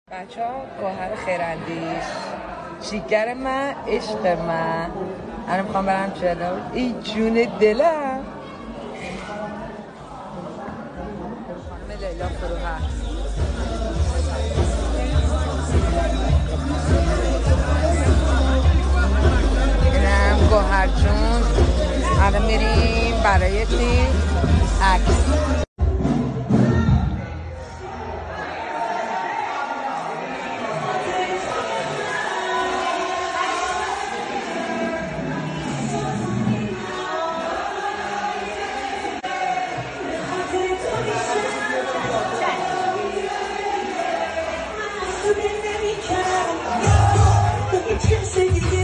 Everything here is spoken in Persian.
بچه ها گوهر خیراندیش شیگر من عشق من الان میخوام برم جلو ای جون دلم خانم لیلا فروهر اینم گوهر جون الان میریم برای چی؟ عکس Sing